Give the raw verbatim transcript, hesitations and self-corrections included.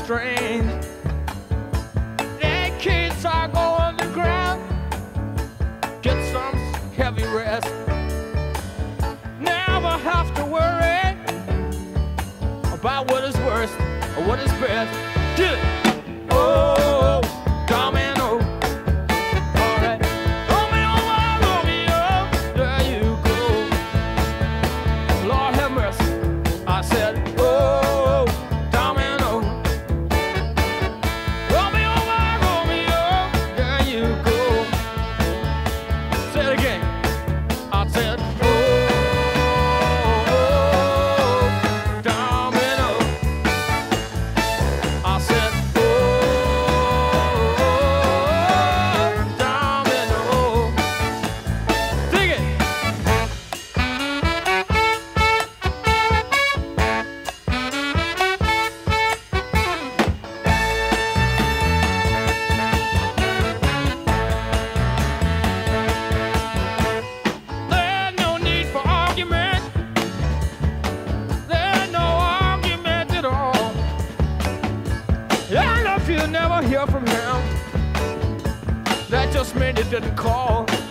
strange. That kids are going on the ground, get some heavy rest. Never have to worry about what is worst or what is best. Get it. Oh, domino. All right. Romeo, Romeo, there you go. Lord have mercy. I said, oh, domino. Romeo, Romeo, there you go. Say it again. I said, oh, domino. I said, oh, domino. Dig it. There's no need for argument. There's no argument at all. And if you never hear from him, that just means he didn't call.